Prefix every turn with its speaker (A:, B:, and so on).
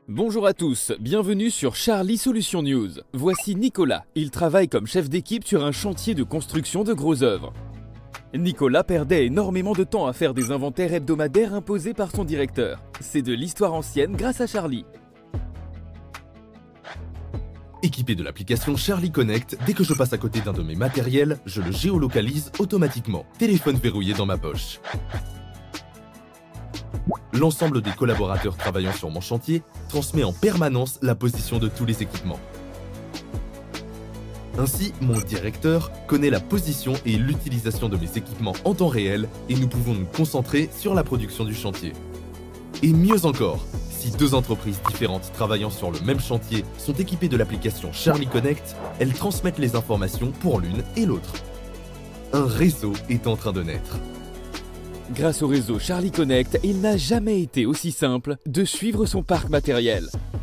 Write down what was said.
A: Bonjour à tous, bienvenue sur Charlie Solutions News. Voici Nicolas, il travaille comme chef d'équipe sur un chantier de construction de gros œuvres. Nicolas perdait énormément de temps à faire des inventaires hebdomadaires imposés par son directeur. C'est de l'histoire ancienne grâce à Charlie.
B: Équipé de l'application Charlie Connect, dès que je passe à côté d'un de mes matériels, je le géolocalise automatiquement, téléphone verrouillé dans ma poche. L'ensemble des collaborateurs travaillant sur mon chantier transmet en permanence la position de tous les équipements. Ainsi, mon directeur connaît la position et l'utilisation de mes équipements en temps réel et nous pouvons nous concentrer sur la production du chantier. Et mieux encore, si deux entreprises différentes travaillant sur le même chantier sont équipées de l'application Charlie Connect, elles transmettent les informations pour l'une et l'autre. Un réseau est en train de naître.
A: Grâce au réseau Charlie Connect, il n'a jamais été aussi simple de suivre son parc matériel.